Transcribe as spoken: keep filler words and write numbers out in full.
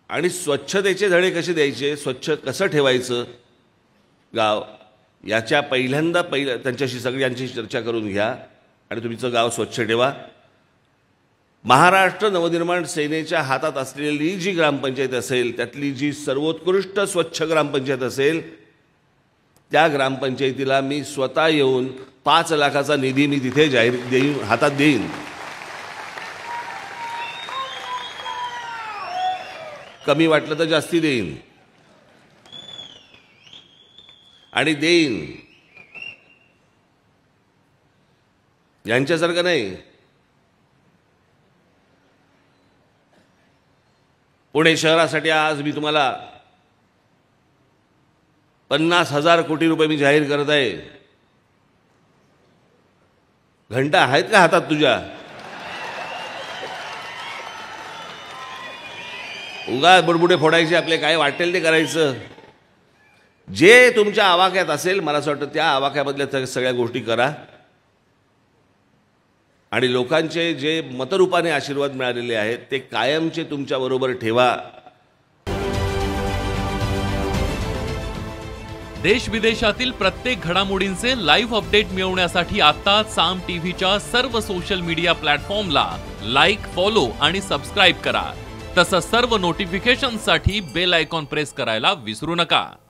आणि स्वच्छतेचे धडे कसे द्यायचे, स्वच्छ कसं ठेवायचं गाव, याच्या पहिल्यांदा पहिल्या त्यांच्याशी सगळ्यांची चर्चा करून घ्या आणि तुमचं गाव स्वच्छ ठेवा. महाराष्ट्र नवनिर्माण सेनेच्या हातात असलेली जी ग्रामपंचायत असेल, त्यातली जी सर्वोत्कृष्ट स्वच्छ ग्रामपंचायत असेल, त्या ग्रामपंचायतीला मी स्वतः येऊन पाच लाखाचा निधी मी तिथे जाहीर देईन, हातात देईन. कमी वाटलं तर जास्ती देईन आणि देईन. यांच्यासारखं नाही. पुणे शहरासाठी आज मी तुम्हाला पन्नास हजार कोटी रुपये मी जाहीर करत आहे. घंटा आहेत का हातात तुझ्या? उगा बुडबुडे फोडायचे आपले, काय वाटेल ते करायचं. जे तुमच्या आवाक्यात असेल, मला असं वाटतं त्या आवाक्यामधल्या सगळ्या गोष्टी करा आणि लोकांचे जे मतरूपाने आशीर्वाद मिळालेले आहेत ते कायमचे तुमच्या बरोबर ठेवा. देश विदेशातील प्रत्येक घडामोडींचे लाईव्ह अपडेट मिळवण्यासाठी आता साम टीव्हीच्या सर्व सोशल मीडिया प्लॅटफॉर्मला लाईक, फॉलो आणि सबस्क्राईब करा. तसंच सर्व नोटिफिकेशनसाठी बेल आयकॉन प्रेस करायला विसरू नका.